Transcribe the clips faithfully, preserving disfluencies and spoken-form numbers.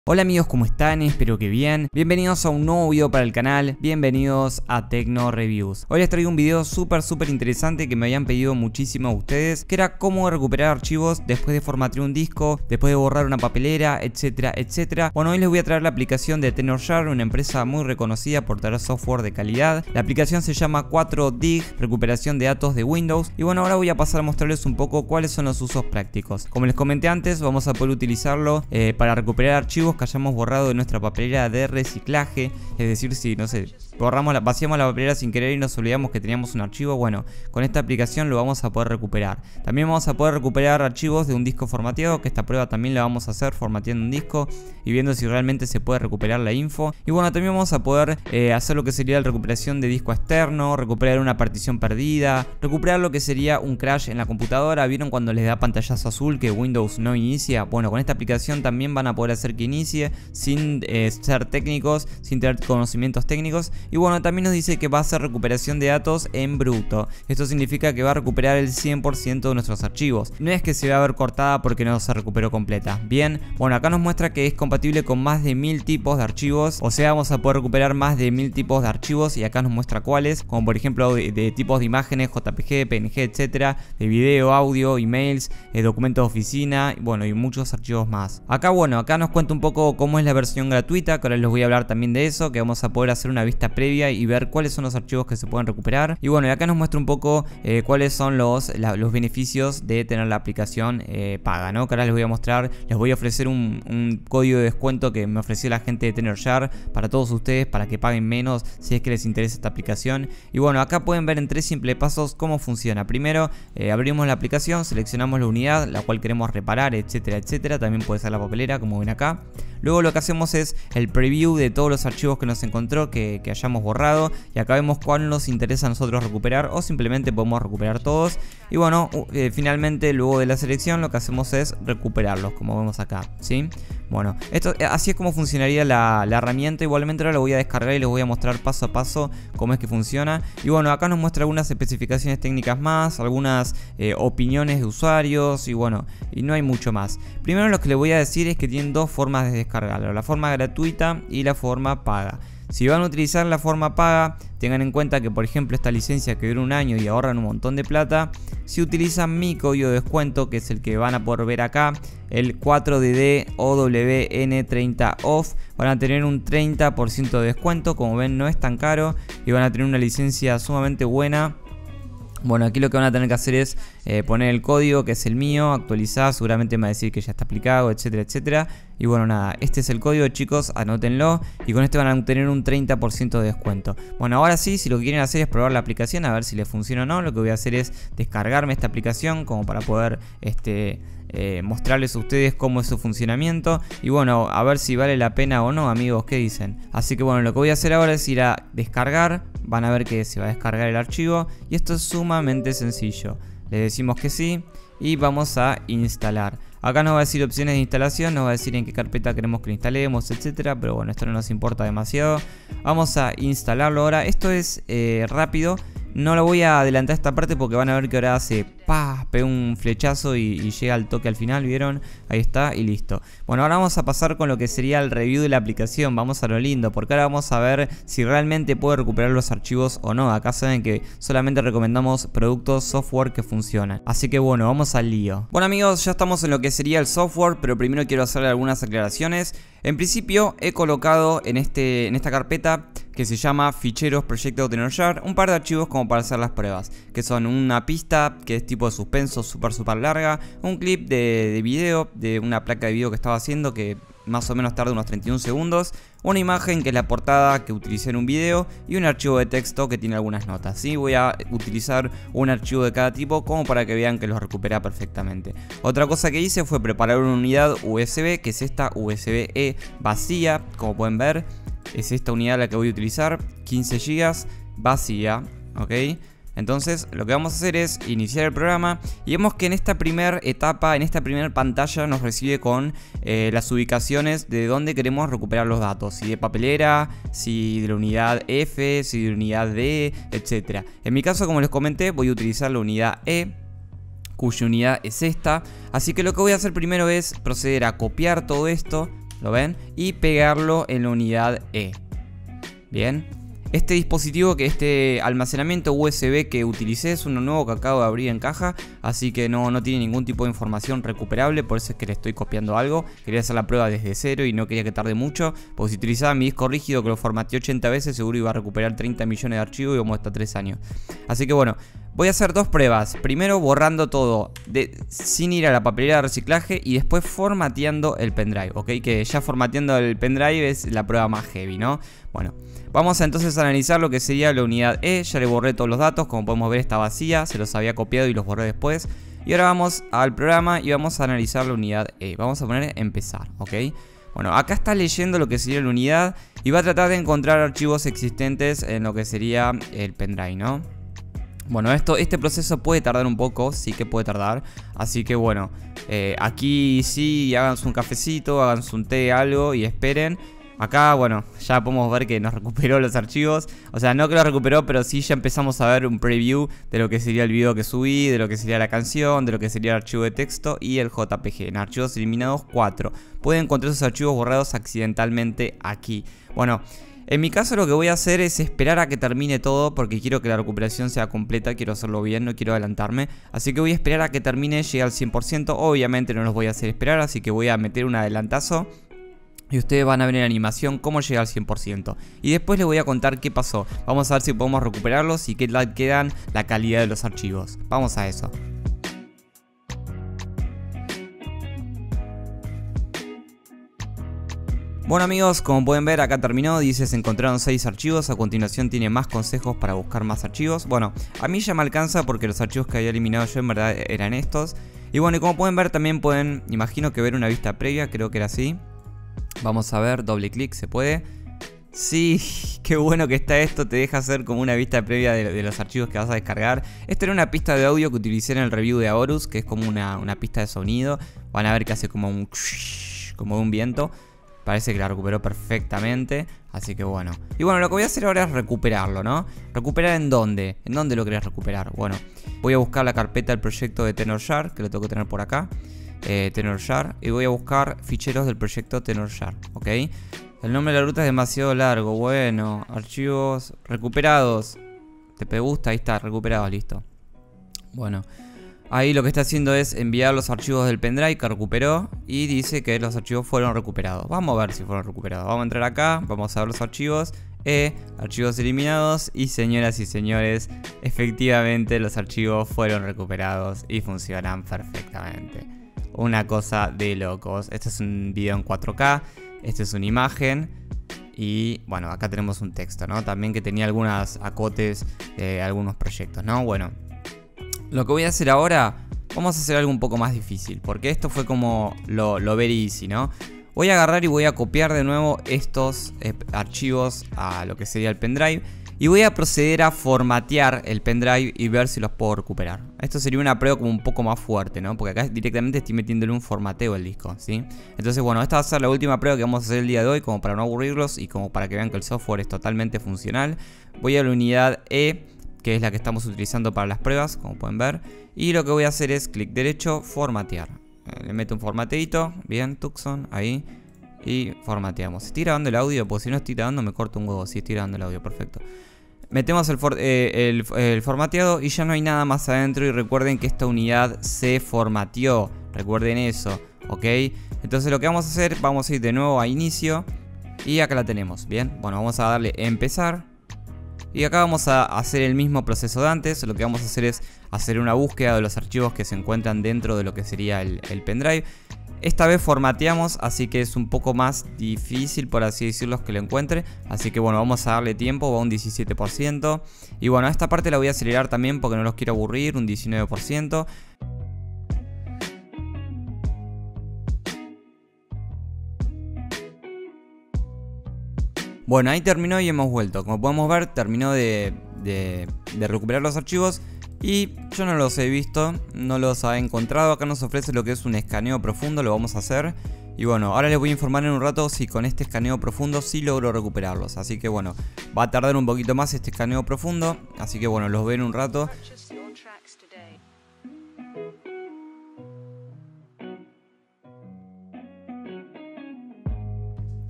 Hola amigos, ¿cómo están? Espero que bien. Bienvenidos a un nuevo video para el canal, bienvenidos a Tecno Reviews. Hoy les traigo un video súper súper interesante que me habían pedido muchísimo ustedes, que era cómo recuperar archivos después de formatear un disco, después de borrar una papelera, etcétera, etcétera. Bueno, hoy les voy a traer la aplicación de Tenorshare, una empresa muy reconocida por traer software de calidad. La aplicación se llama cuatro dig, recuperación de datos de Windows. Y bueno, ahora voy a pasar a mostrarles un poco cuáles son los usos prácticos. Como les comenté antes, vamos a poder utilizarlo eh, para recuperar archivos que hayamos borrado de nuestra papelera de reciclaje. Es decir, si no sé, borramos la, vaciamos la papelera sin querer y nos olvidamos que teníamos un archivo, bueno, con esta aplicación lo vamos a poder recuperar. También vamos a poder recuperar archivos de un disco formateado, que esta prueba también la vamos a hacer formateando un disco y viendo si realmente se puede recuperar la info. Y bueno, también vamos a poder eh, hacer lo que sería la recuperación de disco externo, recuperar una partición perdida, recuperar lo que sería un crash en la computadora. ¿Vieron cuando les da pantallazo azul que Windows no inicia? Bueno, con esta aplicación también van a poder hacer que inicie sin eh, ser técnicos, sin tener conocimientos técnicos. Y bueno, también nos dice que va a hacer recuperación de datos en bruto. Esto significa que va a recuperar el cien por ciento de nuestros archivos. No es que se va a ver cortada porque no se recuperó completa. Bien, bueno, acá nos muestra que es compatible con más de mil tipos de archivos. O sea, vamos a poder recuperar más de mil tipos de archivos. Y acá nos muestra cuáles, como por ejemplo de, de tipos de imágenes, J P G, P N G, etcétera, de video, audio, emails, eh, documentos de oficina, bueno, y muchos archivos más. Acá, bueno, acá nos cuenta un poco cómo es la versión gratuita, que ahora les voy a hablar también de eso, que vamos a poder hacer una vista previa y ver cuáles son los archivos que se pueden recuperar. Y bueno, y acá nos muestra un poco eh, cuáles son los, la, los beneficios de tener la aplicación eh, paga, ¿no? Que ahora les voy a mostrar, les voy a ofrecer un, un código de descuento que me ofreció la gente de Tenorshare para todos ustedes, para que paguen menos si es que les interesa esta aplicación. Y bueno, acá pueden ver en tres simples pasos cómo funciona. Primero, eh, abrimos la aplicación, seleccionamos la unidad la cual queremos reparar, etcétera, etcétera. También puede ser la papelera, como ven acá. Luego lo que hacemos es el preview de todos los archivos que nos encontró, que, que hayamos borrado. Y acá vemos cuál nos interesa a nosotros recuperar, o simplemente podemos recuperar todos. Y bueno, eh, finalmente luego de la selección lo que hacemos es recuperarlos, como vemos acá, ¿sí? Bueno, esto, así es como funcionaría la, la herramienta. Igualmente ahora lo voy a descargar y les voy a mostrar paso a paso cómo es que funciona. Y bueno, acá nos muestra algunas especificaciones técnicas más, algunas eh, opiniones de usuarios y bueno, y no hay mucho más. Primero lo que les voy a decir es que tienen dos formas de descargarlo, la forma gratuita y la forma paga. Si van a utilizar la forma paga, tengan en cuenta que por ejemplo esta licencia que dura un año y ahorran un montón de plata, si utilizan mi código de descuento, que es el que van a poder ver acá, el cuatro D D O W N treinta off, van a tener un treinta por ciento de descuento. Como ven, no es tan caro y van a tener una licencia sumamente buena. Bueno, aquí lo que van a tener que hacer es eh, poner el código, que es el mío, actualizar, seguramente me va a decir que ya está aplicado, etcétera, etcétera. Y bueno, nada, este es el código, chicos, anótenlo y con este van a tener un treinta por ciento de descuento. Bueno, ahora sí, si lo que quieren hacer es probar la aplicación, a ver si les funciona o no, lo que voy a hacer es descargarme esta aplicación como para poder este, eh, mostrarles a ustedes cómo es su funcionamiento. Y bueno, a ver si vale la pena o no, amigos, ¿qué dicen? Así que bueno, lo que voy a hacer ahora es ir a descargar. Van a ver que se va a descargar el archivo y esto es sumamente sencillo. Le decimos que sí y vamos a instalar. Acá nos va a decir opciones de instalación, nos va a decir en qué carpeta queremos que lo instalemos, etcétera. Pero bueno, esto no nos importa demasiado. Vamos a instalarlo ahora. Esto es eh, rápido. No lo voy a adelantar esta parte porque van a ver que ahora hace pa, pega un flechazo y, y llega al toque al final, ¿vieron? Ahí está y listo. Bueno, ahora vamos a pasar con lo que sería el review de la aplicación. Vamos a lo lindo, porque ahora vamos a ver si realmente puede recuperar los archivos o no. Acá saben que solamente recomendamos productos, software que funcionan. Así que bueno, vamos al lío. Bueno amigos, ya estamos en lo que sería el software, pero primero quiero hacerle algunas aclaraciones. En principio he colocado en, este, en esta carpeta que se llama ficheros proyecto Tenorshare un par de archivos como para hacer las pruebas, que son una pista que es tipo de suspenso súper súper larga, un clip de, de video de una placa de video que estaba haciendo que más o menos tarda unos treinta y un segundos, una imagen que es la portada que utilicé en un video y un archivo de texto que tiene algunas notas. ¿Sí? Voy a utilizar un archivo de cada tipo como para que vean que los recupera perfectamente. Otra cosa que hice fue preparar una unidad U S B, que es esta U S B E vacía, como pueden ver. Es esta unidad la que voy a utilizar, quince gigas, vacía, ¿ok? Entonces lo que vamos a hacer es iniciar el programa y vemos que en esta primera etapa, en esta primera pantalla nos recibe con eh, las ubicaciones de dónde queremos recuperar los datos, si de papelera, si de la unidad F, si de la unidad D, etcétera. En mi caso, como les comenté, voy a utilizar la unidad E, cuya unidad es esta, así que lo que voy a hacer primero es proceder a copiar todo esto ¿lo ven? Y pegarlo en la unidad E. Bien. Este dispositivo, que este almacenamiento U S B que utilicé es uno nuevo que acabo de abrir en caja, así que no, no tiene ningún tipo de información recuperable, por eso es que le estoy copiando algo. Quería hacer la prueba desde cero y no quería que tarde mucho, porque si utilizaba mi disco rígido que lo formateé ochenta veces, seguro iba a recuperar treinta millones de archivos y vamos hasta tres años. Así que bueno, voy a hacer dos pruebas. Primero borrando todo de, sin ir a la papelera de reciclaje, y después formateando el pendrive, ¿ok? Que ya formateando el pendrive es la prueba más heavy, ¿no? Bueno, vamos a entonces a analizar lo que sería la unidad E. Ya le borré todos los datos, como podemos ver está vacía, se los había copiado y los borré después. Y ahora vamos al programa y vamos a analizar la unidad E. Vamos a poner empezar, ¿ok? Bueno, acá está leyendo lo que sería la unidad y va a tratar de encontrar archivos existentes en lo que sería el pendrive, ¿no? Bueno, esto, este proceso puede tardar un poco, sí que puede tardar. Así que bueno, eh, aquí sí, háganse un cafecito, háganse un té, algo y esperen. Acá, bueno, ya podemos ver que nos recuperó los archivos. O sea, no que los recuperó, pero sí ya empezamos a ver un preview de lo que sería el video que subí, de lo que sería la canción, de lo que sería el archivo de texto y el J P G. En archivos eliminados cuatro. Pueden encontrar esos archivos borrados accidentalmente aquí. Bueno, en mi caso lo que voy a hacer es esperar a que termine todo, porque quiero que la recuperación sea completa, quiero hacerlo bien, no quiero adelantarme. Así que voy a esperar a que termine, llegue al cien por ciento. Obviamente no los voy a hacer esperar, así que voy a meter un adelantazo. Y ustedes van a ver en animación cómo llega al cien por ciento. Y después les voy a contar qué pasó. Vamos a ver si podemos recuperarlos y qué tal quedan la calidad de los archivos. Vamos a eso. Bueno amigos, como pueden ver acá terminó, dice se encontraron seis archivos, a continuación tiene más consejos para buscar más archivos. Bueno, a mí ya me alcanza porque los archivos que había eliminado yo en verdad eran estos. Y bueno, y como pueden ver también pueden, imagino que ver una vista previa, creo que era así. Vamos a ver, doble clic, ¿se puede? Sí, qué bueno que está esto, te deja hacer como una vista previa de, de los archivos que vas a descargar. Esta era una pista de audio que utilicé en el review de Aorus, que es como una, una pista de sonido. Van a ver que hace como un como un viento. Parece que la recuperó perfectamente, así que bueno. Y bueno, lo que voy a hacer ahora es recuperarlo, ¿no? ¿Recuperar en dónde? ¿En dónde lo querés recuperar? Bueno, voy a buscar la carpeta del proyecto de TenorShare, que lo tengo que tener por acá. Eh, TenorShare, y voy a buscar ficheros del proyecto TenorShare, ¿ok? El nombre de la ruta es demasiado largo. Bueno, archivos recuperados. ¿Te gusta? Ahí está, recuperados, listo. Bueno, ahí lo que está haciendo es enviar los archivos del pendrive que recuperó y dice que los archivos fueron recuperados. Vamos a ver si fueron recuperados. Vamos a entrar acá, vamos a ver los archivos. E, archivos eliminados. Y señoras y señores, efectivamente los archivos fueron recuperados y funcionan perfectamente. Una cosa de locos. Este es un video en cuatro K. Este es una imagen. Y bueno, acá tenemos un texto, ¿no? También que tenía algunos acotes de algunos proyectos, ¿no? Bueno, lo que voy a hacer ahora, vamos a hacer algo un poco más difícil, porque esto fue como lo, lo very easy, ¿no? Voy a agarrar y voy a copiar de nuevo estos eh, archivos a lo que sería el pendrive. Y voy a proceder a formatear el pendrive y ver si los puedo recuperar. Esto sería una prueba como un poco más fuerte, ¿no? Porque acá directamente estoy metiéndole un formateo al disco, ¿sí? Entonces, bueno, esta va a ser la última prueba que vamos a hacer el día de hoy, como para no aburrirlos y como para que vean que el software es totalmente funcional. Voy a la unidad E, que es la que estamos utilizando para las pruebas, como pueden ver. Y lo que voy a hacer es clic derecho, formatear. Eh, le meto un formateito, bien, Tucson, ahí. Y formateamos. ¿Estoy grabando el audio? Pues si no estoy grabando me corto un huevo. Si estoy grabando el audio, perfecto. Metemos el, for, eh, el, el formateado y ya no hay nada más adentro. Y recuerden que esta unidad se formateó. Recuerden eso, ¿ok? Entonces lo que vamos a hacer, vamos a ir de nuevo a inicio. Y acá la tenemos, bien. Bueno, vamos a darle empezar. Y acá vamos a hacer el mismo proceso de antes. Lo que vamos a hacer es hacer una búsqueda de los archivos que se encuentran dentro de lo que sería el, el pendrive. Esta vez formateamos, así que es un poco más difícil, por así decirlo, que lo encuentre. Así que bueno, vamos a darle tiempo, va a un diecisiete por ciento. Y bueno, esta parte la voy a acelerar también porque no los quiero aburrir, un diecinueve por ciento. Bueno, ahí terminó y hemos vuelto. Como podemos ver, terminó de, de, de recuperar los archivos. Y yo no los he visto, no los he encontrado. Acá nos ofrece lo que es un escaneo profundo, lo vamos a hacer. Y bueno, ahora les voy a informar en un rato si con este escaneo profundo sí logro recuperarlos. Así que bueno, va a tardar un poquito más este escaneo profundo. Así que bueno, los veo en un rato.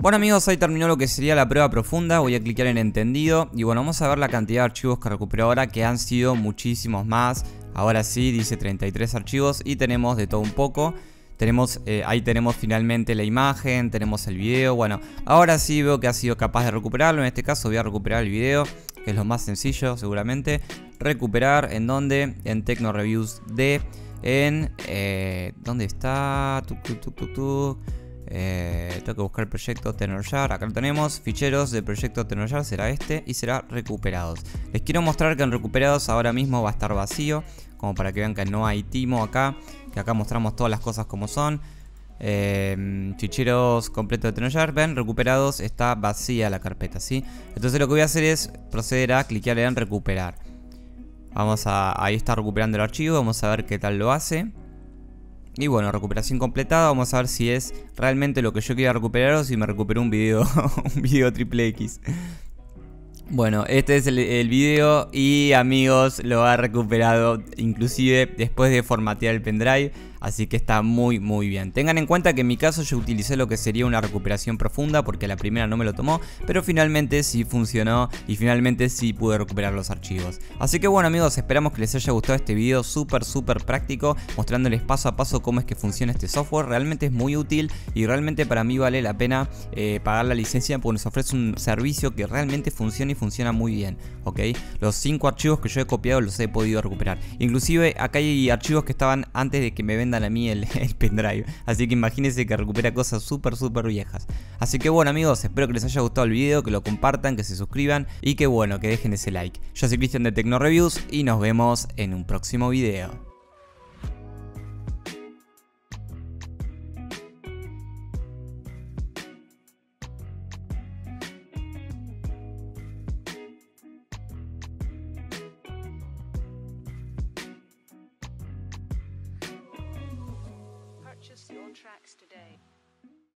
Bueno amigos, ahí terminó lo que sería la prueba profunda. Voy a clicar en entendido y bueno, vamos a ver la cantidad de archivos que recuperó ahora, que han sido muchísimos más. Ahora sí, dice treinta y tres archivos y tenemos de todo un poco. Tenemos, eh, ahí tenemos finalmente la imagen, tenemos el video. Bueno, ahora sí veo que ha sido capaz de recuperarlo. En este caso voy a recuperar el video, que es lo más sencillo seguramente. Recuperar, ¿en dónde? En Tecno Reviews D. En, eh, ¿dónde está? Tuc, tuc, tuc, tuc, tuc. Eh, tengo que buscar el proyecto TenorShare. Acá lo tenemos. Ficheros del proyecto TenorShare será este y será recuperados. Les quiero mostrar que en recuperados ahora mismo va a estar vacío, como para que vean que no hay timo acá, que acá mostramos todas las cosas como son. Eh, ficheros completos de TenorShare, ven, recuperados, está vacía la carpeta, ¿sí? Entonces lo que voy a hacer es proceder a clicar en recuperar. Vamos a, ahí está recuperando el archivo, vamos a ver qué tal lo hace. Y bueno, recuperación completada. Vamos a ver si es realmente lo que yo quería recuperar o si me recuperó un video, un video triple X. Bueno, este es el, el video y amigos, lo ha recuperado inclusive después de formatear el pendrive. Así que está muy muy bien. Tengan en cuenta que en mi caso yo utilicé lo que sería una recuperación profunda, porque la primera no me lo tomó, pero finalmente sí funcionó y finalmente sí pude recuperar los archivos. Así que bueno amigos, esperamos que les haya gustado este video súper súper práctico, mostrándoles paso a paso cómo es que funciona este software. Realmente es muy útil y realmente para mí vale la pena eh, pagar la licencia, porque nos ofrece un servicio que realmente funciona y funciona muy bien, ¿ok? Los cinco archivos que yo he copiado los he podido recuperar. Inclusive acá hay archivos que estaban antes de que me vendan a mí el, el pendrive, así que imagínense que recupera cosas súper súper viejas. Así que bueno amigos, espero que les haya gustado el video, que lo compartan, que se suscriban y que bueno, que dejen ese like. Yo soy Cristian de Tecno Reviews y nos vemos en un próximo video. Purchase your tracks today.